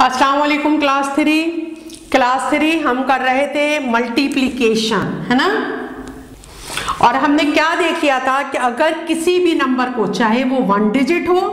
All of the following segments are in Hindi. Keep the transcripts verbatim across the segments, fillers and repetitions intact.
अस्सलाम वालेकुम क्लास थ्री क्लास थ्री हम कर रहे थे मल्टीप्लिकेशन, है ना। और हमने क्या देख लिया था कि अगर किसी भी नंबर को, चाहे वो वन डिजिट हो,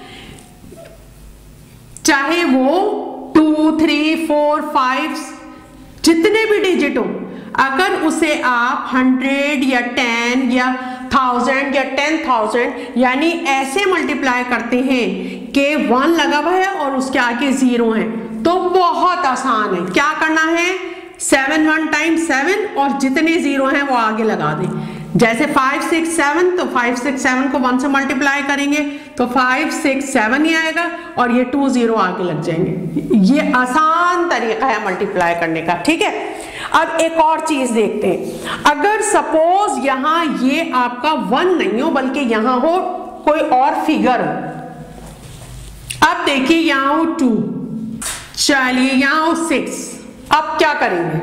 चाहे वो टू थ्री फोर फाइव जितने भी डिजिट हो, अगर उसे आप हंड्रेड या टेन या थाउजेंड या टेन थाउजेंड यानी ऐसे मल्टीप्लाई करते हैं कि वन लगा हुआ है और उसके आगे जीरो है, तो बहुत आसान है। क्या करना है, सेवन वन टाइम सेवन और जितने जीरो हैं वो आगे लगा दें। जैसे फाइव सिक्स सेवन, तो फाइव सिक्स सेवन को वन से मल्टीप्लाई करेंगे तो फाइव सिक्स सेवन ही आएगा और ये टू जीरो आगे लग जाएंगे। ये आसान तरीका है मल्टीप्लाई करने का, ठीक है। अब एक और चीज देखते हैं, अगर सपोज यहां ये आपका वन नहीं हो बल्कि यहां हो कोई और फिगर हो। अब देखिए यहां हो टू, चलिए यहां हो सिक्स। अब क्या करेंगे,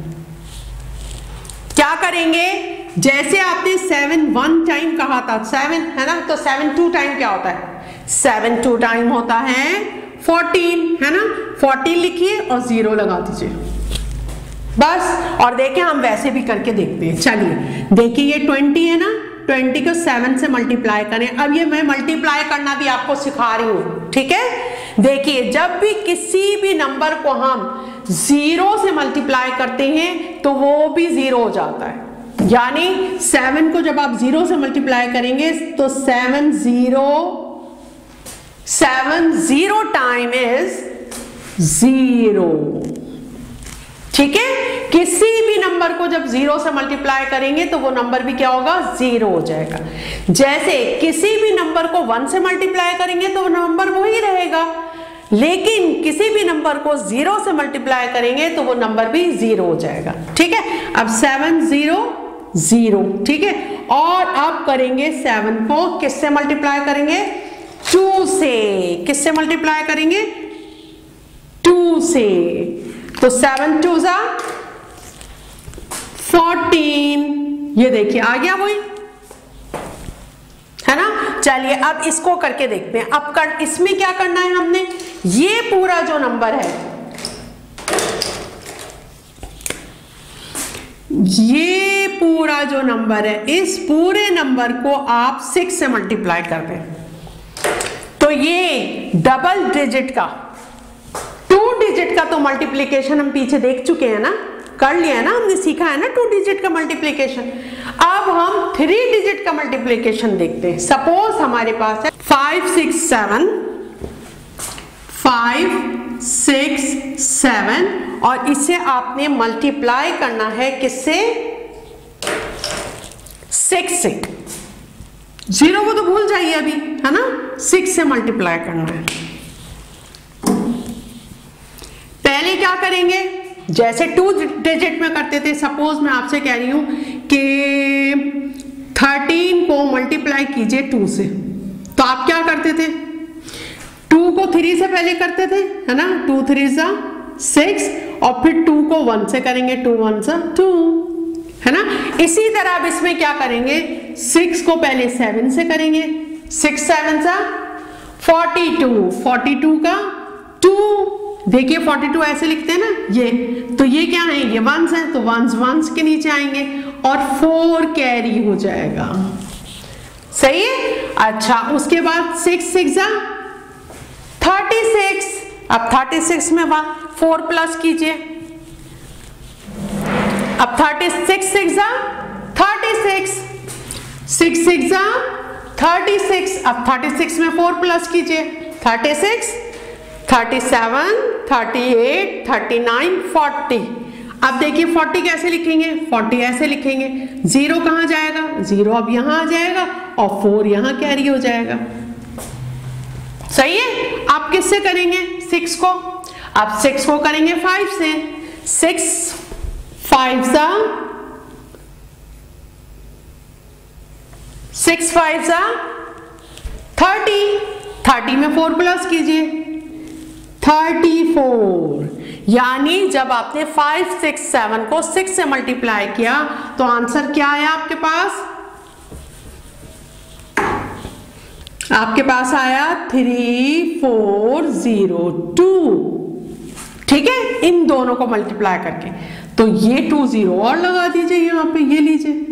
क्या करेंगे, जैसे आपने सेवन वन टाइम कहा था, सेवन है ना, तो सेवन टू टाइम क्या होता है, सेवन टू टाइम होता है फोर्टीन, है ना। फोर्टीन लिखिए और जीरो लगा दीजिए बस। और देखिए हम वैसे भी करके देखते हैं। चलिए देखिए ये ट्वेंटी है ना, ट्वेंटी को सेवन से मल्टीप्लाई करें। अब ये मैं मल्टीप्लाई करना भी आपको सिखा रही हूं, ठीक है। देखिए जब भी किसी भी नंबर को हम जीरो से मल्टीप्लाई करते हैं तो वो भी जीरो हो जाता है। यानी सेवन को जब आप जीरो से मल्टीप्लाई करेंगे तो seven zero seven zero time is zero, ठीक है। किसी भी नंबर को जब जीरो से मल्टीप्लाई करेंगे तो वो नंबर भी क्या होगा, जीरो हो जाएगा। जैसे किसी भी नंबर को वन से मल्टीप्लाई करेंगे तो वो नंबर वही रहेगा, लेकिन किसी भी नंबर को जीरो से मल्टीप्लाई करेंगे तो वो नंबर भी जीरो हो जाएगा, ठीक है। अब सेवन जीरो जीरो, ठीक है। और अब करेंगे सेवन को किससे मल्टीप्लाई करेंगे, टू से। किससे मल्टीप्लाई करेंगे, टू से। तो सेवन टू जा फोर्टीन, ये देखिए आ गया वही, है ना। चलिए अब इसको करके देखते हैं। अब कर, इसमें क्या करना है हमने, ये पूरा जो नंबर है, ये पूरा जो नंबर है, इस पूरे नंबर को आप सिक्स से मल्टीप्लाई कर दें तो ये डबल डिजिट का, टू डिजिट का तो मल्टीप्लिकेशन हम पीछे देख चुके हैं ना, कर लिया है ना, हमने सीखा है ना टू डिजिट का मल्टीप्लिकेशन। अब हम थ्री डिजिट का मल्टीप्लिकेशन देखते हैं। सपोज हमारे पास है five six seven, five six seven और इसे आपने मल्टीप्लाई करना है किससे, सिक्स से। जीरो को तो भूल जाइए अभी, है ना, सिक्स से मल्टीप्लाई करना है। पहले क्या करेंगे, जैसे टू डिजिट में करते थे। सपोज मैं आपसे कह रही हूं कि थर्टीन को मल्टीप्लाई कीजिए टू से, तो आप क्या करते थे, टू को थ्री से पहले करते थे, है ना, टू थ्री सा सिक्स और फिर टू को वन से करेंगे, टू वन सा टू, है ना। इसी तरह अब इसमें क्या करेंगे, सिक्स को पहले सेवन से करेंगे, सिक्स सेवन सा फोर्टी टू, फोर्टी टू का टू, देखिए फोर्टी टू ऐसे लिखते हैं ना ये, तो ये क्या है, ये वंस है तो वंस वंस के नीचे आएंगे और फोर कैरी हो जाएगा, सही है। अच्छा उसके बाद सिक्स सिक्स थर्टी सिक्स, अब थर्टी सिक्स में फोर प्लस कीजिए, अब thirty six six thirty six, six six thirty six, अब थर्टी सिक्स में फोर प्लस कीजिए, thirty six, thirty seven, thirty eight, thirty nine, forty. अब देखिए फोर्टी कैसे लिखेंगे, फोर्टी ऐसे लिखेंगे, जीरो कहां जाएगा, जीरो अब यहां आ जाएगा और फोर यहां कैरी हो जाएगा, सही है। आप किससे करेंगे, सिक्स को, अब सिक्स को करेंगे फाइव से, सिक्स फाइव सा सिक्स फाइव सा थर्टी, थर्टी में फोर प्लस कीजिए, थर्टी फोर। यानी जब आपने फाइव सिक्स सेवन को सिक्स से मल्टीप्लाई किया तो आंसर क्या आया आपके पास, आपके पास आया थ्री फोर जीरो टू, ठीक है, इन दोनों को मल्टीप्लाई करके। तो ये टू जीरो और लगा दीजिए यहाँ पे, ये लीजिए,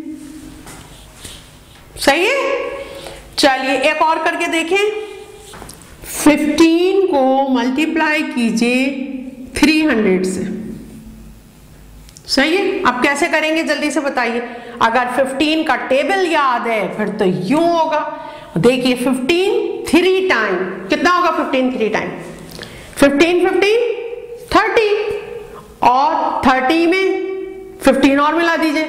सही है। चलिए एक और करके देखें। फिफ्टीन को मल्टीप्लाई कीजिए थ्री हंड्रेड से, सही है। अब कैसे करेंगे जल्दी से बताइए। अगर फिफ्टीन का टेबल याद है फिर तो यूं होगा, देखिए फिफ्टीन थ्री टाइम कितना होगा, fifteen three time fifteen fifteen thirty, और थर्टी में फिफ्टीन और मिला दीजिए,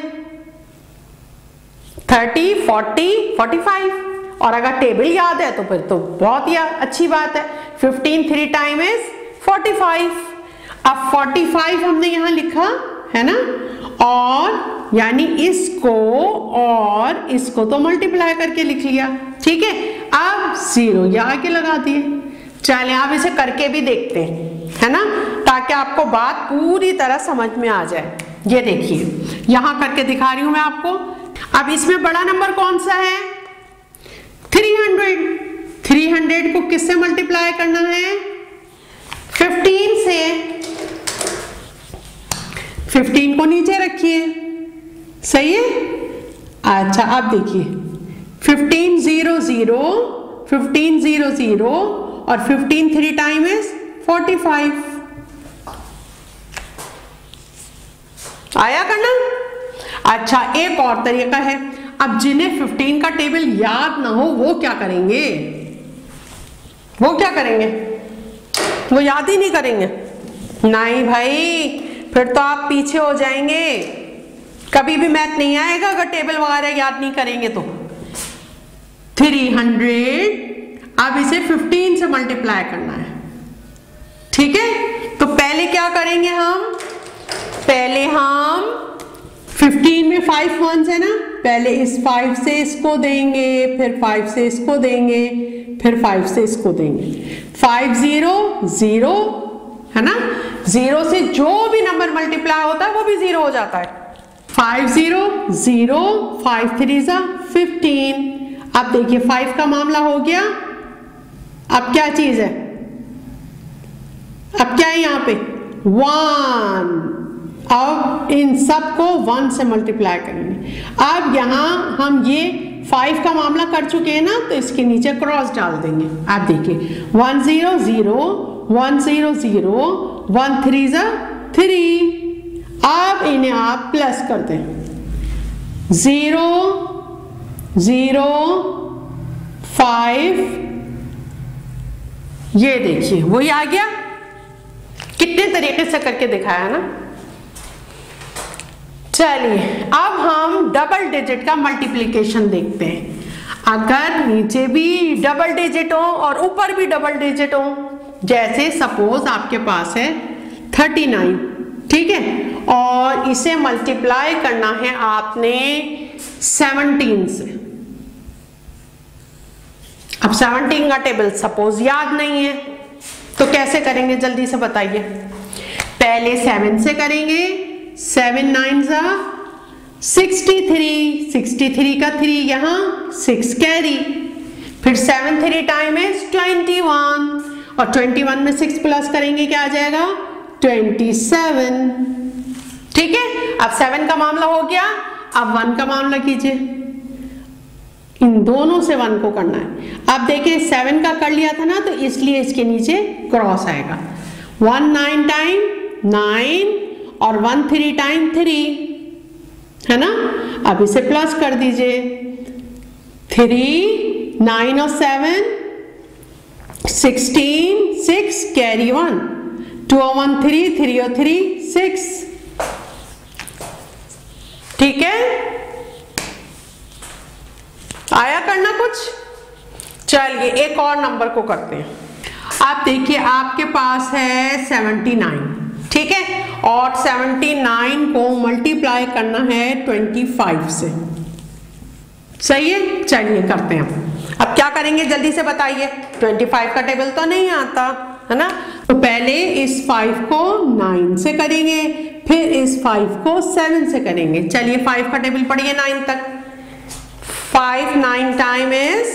थर्टी फोर्टी फोर्टी फाइव। और अगर टेबल याद है तो फिर तो बहुत ही अच्छी बात है, fifteen three time is forty five. अब फोर्टी फाइव हमने यहां लिखा है ना, और यानी इसको और इसको तो मल्टीप्लाई करके लिख लिया, ठीक है। अब जीरो ये आगे लगा दिए। चलिए आप इसे करके भी देखते हैं, है ना, ताकि आपको बात पूरी तरह समझ में आ जाए। ये देखिए यहां करके दिखा रही हूं मैं आपको। अब इसमें बड़ा नंबर कौन सा है, थ्री हंड्रेड। थ्री हंड्रेड को किससे मल्टीप्लाई करना है, फिफ्टीन से। फिफ्टीन को नीचे रखिए, सही है। अच्छा अब देखिए fifteen zero zero, fifteen zero zero और fifteen three time is forty five. आया करना। अच्छा एक और तरीका है, अब जिन्हें फिफ्टीन का टेबल याद ना हो वो क्या करेंगे, वो क्या करेंगे, वो याद ही नहीं करेंगे। नहीं भाई, फिर तो आप पीछे हो जाएंगे, कभी भी मैथ नहीं आएगा अगर टेबल वगैरह याद नहीं करेंगे तो। थ्री हंड्रेड, अब इसे फिफ्टीन से मल्टीप्लाई करना है, ठीक है। तो पहले क्या करेंगे हम, पहले हम फिफ्टीन में फाइव वंस है ना, पहले इस फाइव से इसको देंगे, फिर फाइव से इसको देंगे, फिर फाइव से इसको देंगे। फाइव जीरो जीरो है ना, जीरो से जो भी नंबर मल्टीप्लाई होता है वो भी जीरो हो जाता है। Five zero zero, five three जा फिफ्टीन। अब देखिए फाइव का मामला हो गया। अब क्या चीज है, अब क्या है यहाँ पे, वन। अब इन सबको वन से मल्टीप्लाई करेंगे। अब यहां हम ये फाइव का मामला कर चुके हैं ना, तो इसके नीचे क्रॉस डाल देंगे। आप देखिए one zero zero, one zero zero, one three जा थ्री। अब इन्हें आप प्लस कर दें, जीरो जीरो फाइव, ये देखिए वही आ गया। कितने तरीके से करके दिखाया ना। चलिए अब हम डबल डिजिट का मल्टीप्लिकेशन देखते हैं। अगर नीचे भी डबल डिजिट हो और ऊपर भी डबल डिजिट हो, जैसे सपोज आपके पास है थर्टी नाइन, ठीक है, और इसे मल्टीप्लाई करना है आपने सेवनटीन से। अब सेवनटीन का टेबल सपोज याद नहीं है तो कैसे करेंगे जल्दी से बताइए। पहले सेवन से करेंगे, सेवन नाइन जा सिक्सटी थ्री, सिक्सटी थ्री का थ्री यहाँ सिक्स कैरी, फिर seven three time is twenty one, और ट्वेंटी वन में सिक्स प्लस करेंगे क्या आ जाएगा, ट्वेंटी सेवन। ठीक है, अब सेवन का मामला हो गया। अब वन का मामला कीजिए, इन दोनों से वन को करना है। अब देखिए सेवन का कर लिया था ना, तो इसलिए इसके नीचे क्रॉस आएगा। वन नाइन टाइम नाइन और वन थ्री टाइम थ्री, है ना। अब इसे प्लस कर दीजिए, थ्री नाइन और seven sixteen, six carry one, two और वन थ्री, थ्री और थ्री सिक्स। ठीक है, आया करना कुछ। चलिए एक और नंबर को करते हैं। आप देखिए आपके पास है सेवेंटी नाइन, ठीक है, और सेवेंटी नाइन को मल्टीप्लाई करना है ट्वेंटी फाइव से। सही है, चलिए करते हैं। अब क्या करेंगे जल्दी से बताइए। ट्वेंटी फाइव का टेबल तो नहीं आता है ना, तो पहले इस फाइव को नाइन से करेंगे, फिर इस फाइव को सेवन से करेंगे। चलिए फाइव का टेबल पढ़िए नाइन तक। Five nine time is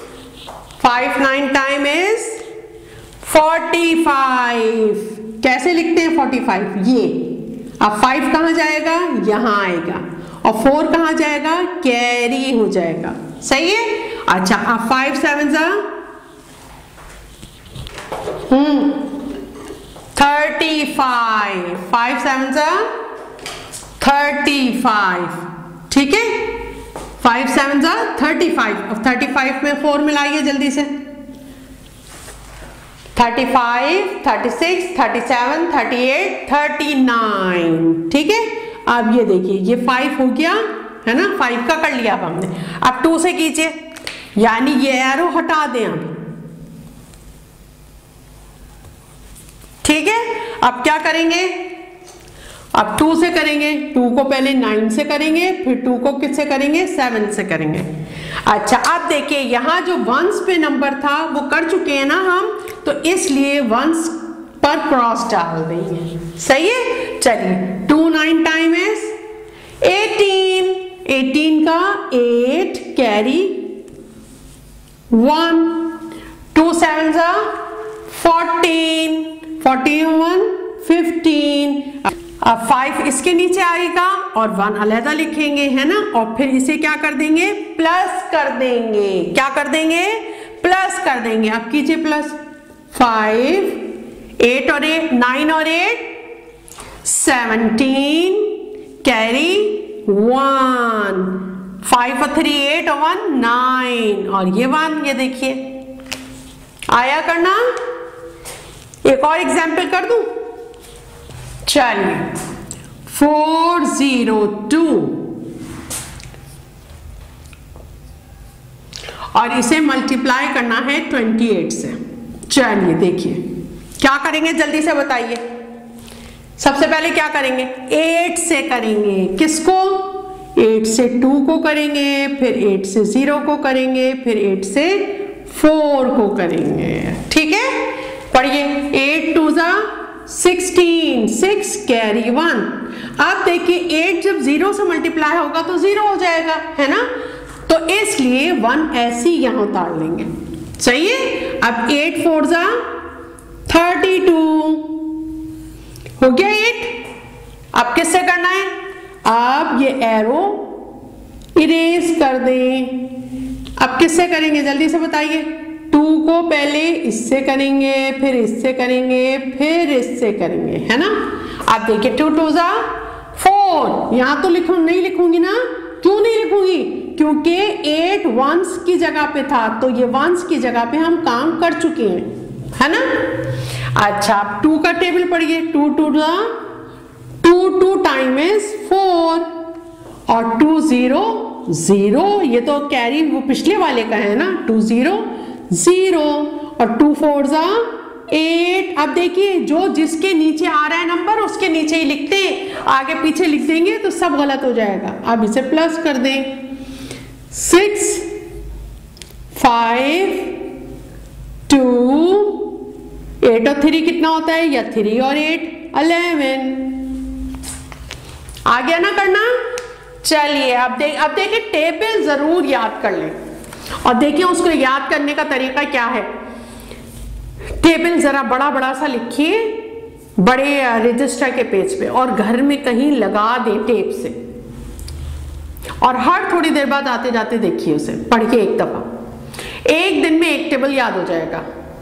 five nine time is forty five. कैसे लिखते हैं फोर्टी फाइव, ये। अब फाइव कहाँ जाएगा, यहां आएगा, और फोर कहाँ जाएगा, कैरी हो जाएगा। सही है। अच्छा, अब फाइव सेवन जा hmm thirty five, five seven जा थर्टी फाइव, ठीक है। फाइव सेवन जा थर्टी फाइव। अब थर्टी फाइव में फोर मिलाइए जल्दी से। Thirty five, thirty six, thirty seven, thirty eight, thirty nine, ठीक है। अब ये देखिए, ये फाइव हो गया है ना, फाइव का कर लिया अब हमने। अब टू से कीजिए, यानी ये एरो हटा दें अब, ठीक है। अब क्या करेंगे, अब टू से करेंगे, टू को पहले नाइन से करेंगे, फिर टू को किससे करेंगे, सेवन से करेंगे। अच्छा, अब देखिए यहां जो वंस पे नंबर था वो कर चुके हैं ना हम, तो इसलिए वंस पर क्रॉस डाल देंगे। सही है। चलिए, two nine time is eighteen, eighteen का eight carry one, two seven जा फोर्टीन, फोर्टीन वन फिफ्टीन। अब फाइव इसके नीचे आएगा और वन अलहदा लिखेंगे, है ना, और फिर इसे क्या कर देंगे, प्लस कर देंगे। क्या कर देंगे, प्लस कर देंगे। अब कीजिए प्लस, फाइव, एट और एट, नाइन और eight seventeen, carry one, five और थ्री एट और वन नाइन, और ये वन, ये देखिए आया करना। एक और एग्जाम्पल कर दूं, चलिए, फोर जीरो टू, और इसे मल्टीप्लाई करना है ट्वेंटी एट से। चलिए देखिए क्या करेंगे, जल्दी से बताइए। सबसे पहले क्या करेंगे, एट से करेंगे। किसको, एट से टू को करेंगे, फिर एट से जीरो को करेंगे, फिर एट से फोर को करेंगे, ठीक है। पढ़िए, एट टू जा सिक्सटीन, सिक्स कैरी वन। अब देखिए, एट जब जीरो से मल्टीप्लाई होगा तो जीरो हो जाएगा, है ना, तो इसलिए वन ऐसी यहां उतार लेंगे। सही है। अब एट फोर जा थर्टी टू, हो गया एट। अब किससे करना है, अब ये एरो इरेज कर दें। अब किससे करेंगे, जल्दी से बताइए। टू को पहले इससे करेंगे, फिर इससे करेंगे, फिर इससे करेंगे, है ना। अब देखिए, टू टू जा फोर, यहां तो लिखूं नहीं लिखूंगी ना, क्यों नहीं लिखूंगी, क्योंकि एट वंस की जगह पे था, तो ये वंस की जगह पे हम काम कर चुके हैं, है ना। अच्छा, अब टू का टेबल पढ़िए, टू टू जा two, two time is four, और टू जीरो जीरो, ये तो कैरी वो पिछले वाले का है ना, टू जीरो जीरो, और टू फोर जा एट। अब देखिए, जो जिसके नीचे आ रहा है नंबर उसके नीचे ही लिखते हैं, आगे पीछे लिख देंगे तो सब गलत हो जाएगा। अब इसे प्लस कर दें, सिक्स, फाइव, टू, एट और थ्री कितना होता है, या थ्री और एट अलेवन। आ गया ना करना। चलिए, अब देख अब देखिए, टेबल जरूर याद कर लें, और देखिए उसको याद करने का तरीका क्या है। टेबल जरा बड़ा बड़ा सा लिखिए, बड़े रजिस्टर के पेज पे, और घर में कहीं लगा दें टेप से, और हर थोड़ी देर बाद आते जाते देखिए उसे, पढ़िए एक दफा। एक दिन में एक टेबल याद हो जाएगा।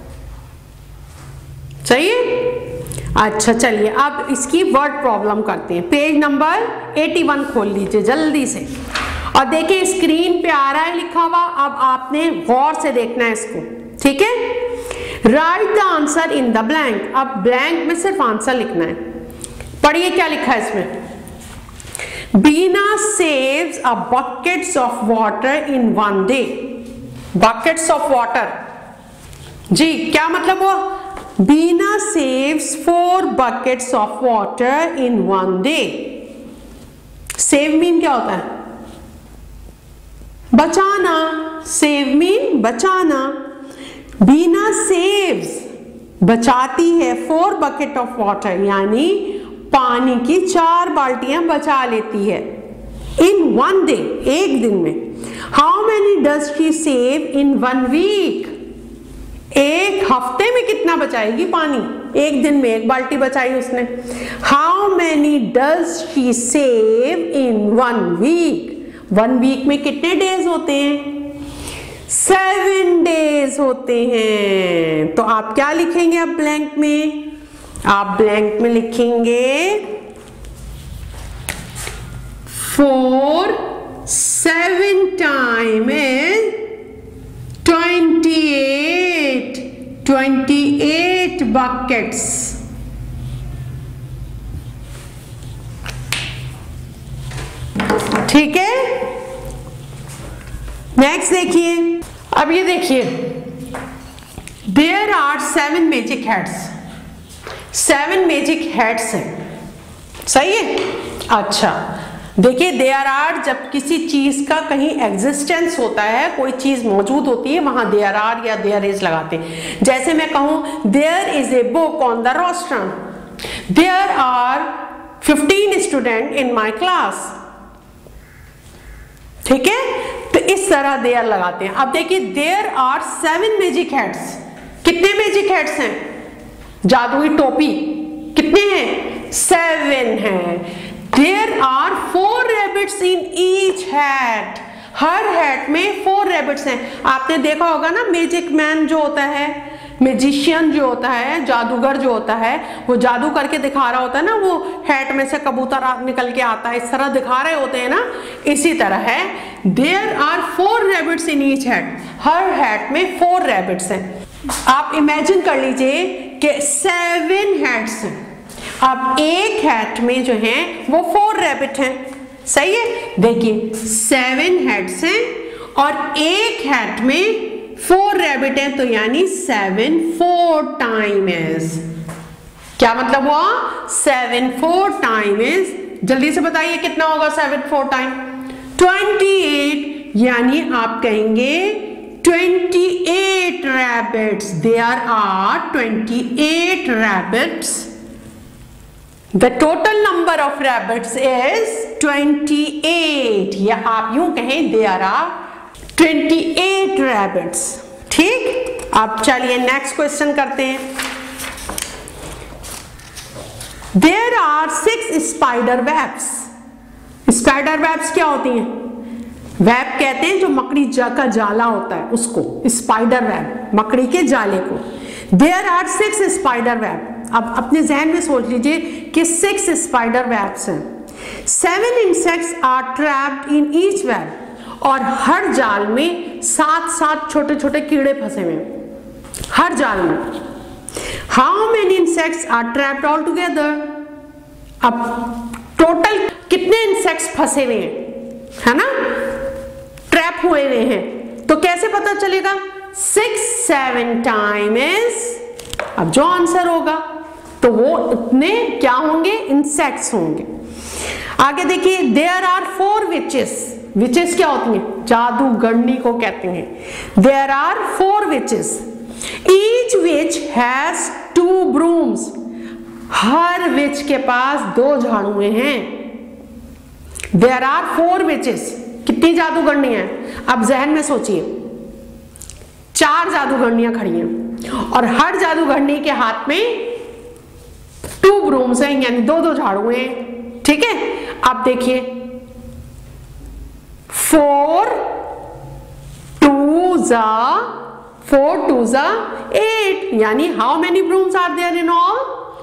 सही है। अच्छा, चलिए अब इसकी वर्ड प्रॉब्लम करते हैं। पेज नंबर इक्यासी खोल लीजिए जल्दी से, और देखिए स्क्रीन पे आ रहा है लिखा हुआ, अब आपने गौर से देखना है इसको, ठीक है। Write the answer in the blank. अब ब्लैंक में सिर्फ आंसर लिखना है। पढ़िए क्या लिखा है इसमें, Beena saves a buckets of water in one day. Buckets of water, जी क्या मतलब हुआ, Beena saves four buckets of water in one day. Save mean क्या होता है, बचाना। सेव मीन बचाना। बीना सेव्स बचाती है फोर बकेट ऑफ वाटर, यानी पानी की चार बाल्टियां बचा लेती है इन वन डे, एक दिन में। How many does she save in one week. एक हफ्ते में कितना बचाएगी पानी, एक दिन में एक बाल्टी बचाई उसने। How many does she save in one week, one week में कितने डेज होते हैं? सेवन डेज होते हैं। तो आप क्या लिखेंगे अब ब्लैंक में? आप ब्लैंक में लिखेंगे four seven time is twenty eight, twenty eight buckets. ठीक है, नेक्स्ट देखिए। अब ये देखिए, there are seven magic heads, seven magic heads हैं, सही है। अच्छा देखिए, देयर आर, जब किसी चीज का कहीं एग्जिस्टेंस होता है, कोई चीज मौजूद होती है, वहां देयर आर या देयर इज लगाते हैं। जैसे मैं कहूं there is a book on the roster, there are fifteen student in my class. ठीक है, तो इस तरह देयर लगाते हैं। अब देखिए, there are seven magic heads, कितने मैजिक हेड्स हैं? जादुई टोपी कितने हैं? सेवन हैं। There are four rabbits in each hat, हर हैट में फोर रैबिट्स हैं। आपने देखा होगा ना, मैजिक मैन जो होता है, मैजिशियन जो होता है, जादूगर जो होता है, वो जादू करके दिखा रहा होता है ना, वो हैट में से कबूतर निकल के आता है, इस तरह दिखा रहे होते हैं ना, इसी तरह है। There are four rabbits in each hat, हर हैट में फोर रैबिट्स हैं। आप इमेजिन कर लीजिए कि सेवन हैट्स हैं, अब एक हैट में जो है वो फोर रैबिट हैं, सही है। देखिए, सेवन हैट्स हैं और एक हैट में फोर रैबिट है, तो यानी सेवन फोर टाइम इज, क्या मतलब हुआ? सेवन फोर टाइम इज, जल्दी से बताइए कितना होगा seven four time? Twenty eight, यानी आप कहेंगे twenty eight rabbits. There are twenty eight rabbits. The total number of rabbits is twenty eight, या आप यूं कहें there are twenty eight rabbits. ठीक, अब चलिए नेक्स्ट क्वेश्चन करते हैं। There are six spider webs. Spider webs क्या होती हैं? वेब कहते हैं जो मकड़ी का जाला होता है उसको, स्पाइडर वेब, मकड़ी के जाले को। There are six spider web. अब अपने जहन में सोच लीजिए कि सिक्स स्पाइडर वेब्स हैं। Seven insects are trapped in each web, और हर जाल में सात सात छोटे छोटे कीड़े फंसे हुए हैं हर जाल में। How many insects are trapped all together. अब टोटल कितने इंसेक्ट्स फंसे हुए हैं, है ना, ट्रैप हुए हुए हैं, तो कैसे पता चलेगा? सिक्स सेवन टाइम इज, अब जो आंसर होगा तो वो इतने क्या होंगे? इंसेक्ट्स होंगे। आगे देखिए, there are four witches. Witches क्या होती हैं? जादूगरनी को कहते हैं। There are four witches, each witch has two brooms. हर विच के पास दो झाड़ुए हैं। देयर आर फोर विचेस, कितनी जादूगरनी है? अब जहन में सोचिए, चार जादूगरनियां खड़ी हैं और हर जादूगरनी के हाथ में टू ब्रूम्स हैं, यानी दो दो झाड़ुए हैं। ठीक है, अब देखिए, फोर टू जा फोर टू जा एट, यानी how many brooms are there in all?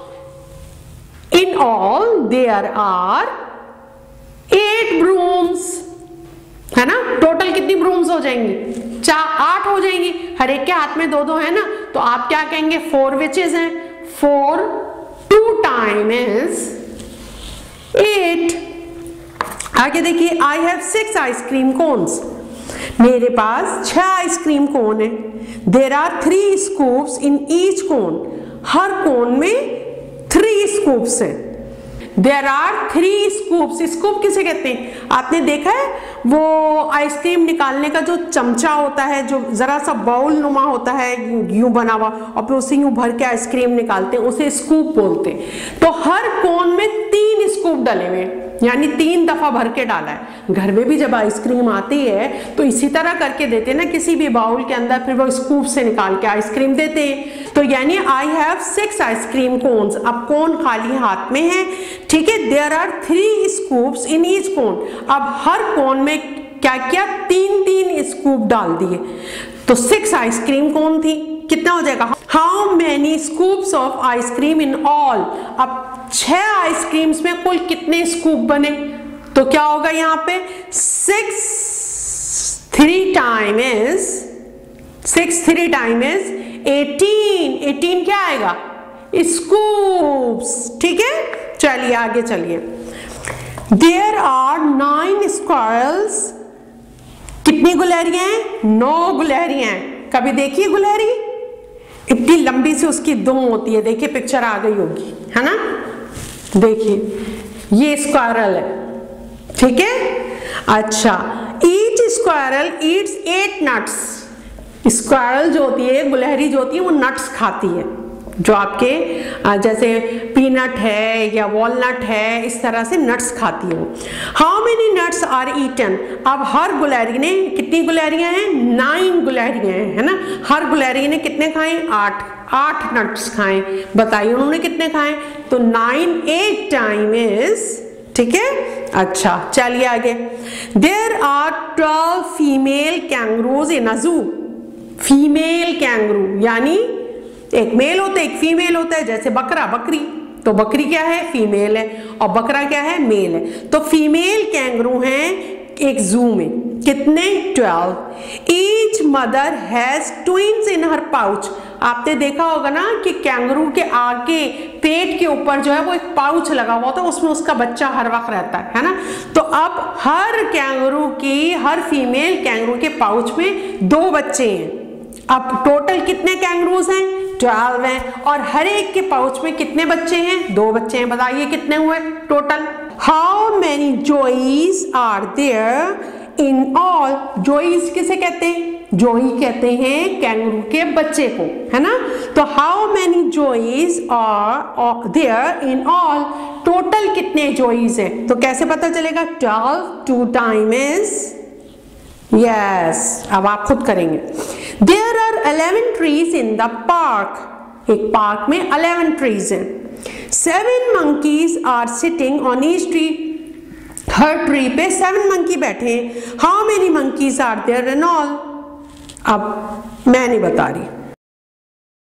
In all there are eight brooms, है ना। टोटल कितनी ब्रूम्स हो जाएंगी? चार, आठ हो जाएंगी। हर एक के हाथ में दो दो है ना, तो आप क्या कहेंगे? फोर विचेस हैं। Four two time is eight. आगे देखिए, I have six ice cream cones. मेरे पास छह आइसक्रीम कोन है। There are three scoops in each cone. हर कोन में थ्री स्कूप्स हैं। There are three scoops. Scoop किसे कहते हैं? आपने देखा है वो आइसक्रीम निकालने का जो चमचा होता है, जो जरा सा बाउल नुमा होता है यूं बना हुआ, और फिर उसे यूं भर के आइसक्रीम निकालते हैं, उसे स्कूप बोलते हैं। तो हर कोन में तीन स्कूप डले हुए हैं। यानी तीन दफा भर के डाला है। घर में भी जब आइसक्रीम आती है तो इसी तरह करके देते हैं ना, किसी भी बाउल के अंदर, फिर वो स्कूप से निकाल के आइसक्रीम देते हैं। तो यानी I have six ice cream cones, अब कोन खाली हाथ में है, ठीक है। There are three scoops in each cone, अब हर कोन में क्या किया, तीन तीन स्कूप डाल दिए, तो सिक्स आइसक्रीम कोन थी। कितना हो जाएगा, how many scoops of ice cream in all, अब छह आइसक्रीम्स में कुल कितने स्कूप बने, तो क्या होगा यहाँ पे, six three time is six three time is eighteen, eighteen क्या आएगा, स्कूप्स, ठीक है। चलिए आगे चलिए। देयर आर नाइन स्क्वायरल्स, कितनी गुलहरियां हैं, नौ गुलहरियां हैं। कभी देखिए गुलहरी, इतनी लंबी सी उसकी दुम होती है, देखिए पिक्चर आ गई होगी, है ना, देखिए ये स्क्वायरल है, ठीक है। अच्छा, each squirrel eats eight nuts, squirrel जो होती है, गुलहरी जो होती है, वो नट्स खाती है, जो आपके जैसे पीनट है या वॉलनट है, इस तरह से नट्स खाती है वो। How many nuts are eaten, अब हर गुलहरी ने, कितनी गुलहरियां हैं, नाइन गुलहरियां हैं, है ना। हर गुलहरी ने कितने खाए, आठ, आठ नट्स खाए। बताइए उन्होंने कितने खाए, तो नाइन एट टाइम इज, ठीक है। अच्छा चलिए आगे। There are twelve female kangaroos in a zoo, female kangaroo यानी एक मेल होता है एक फीमेल होता है, जैसे बकरा बकरी, तो बकरी क्या है, फीमेल है, और बकरा क्या है, मेल है। तो फीमेल कैंगरू हैं एक जू में, कितने, twelve. Each mother has twins in her pouch, आपने देखा होगा ना कि कैंगरू के आगे पेट के ऊपर जो है वो एक पाउच लगा हुआ होता है, उसमें उसका बच्चा हर वक्त रहता है, है ना। तो अब हर कैंगरू की, हर फीमेल कैंगरू के पाउच में दो बच्चे हैं। अब टोटल कितने कैंगरूज हैं, ट्वेल्व हैं, और हर एक के पाउच में कितने बच्चे हैं, दो बच्चे हैं। बताइए कितने हुए total. How many joeys are there in all, joeys किसे कहते हैं, जोई कहते हैं कैंगरू के बच्चे को, है ना। तो how many joeys are there in all, total कितने जोईज हैं, तो कैसे पता चलेगा, twelve two time is, yes yes, अब आप खुद करेंगे। There are eleven trees in the park, एक पार्क में इलेवन ट्रीज हैं। Seven monkeys are sitting on each tree, हर ट्री पे सेवन मंकी बैठे हैं। How many monkeys are there in all, अब मैं नहीं बता रही,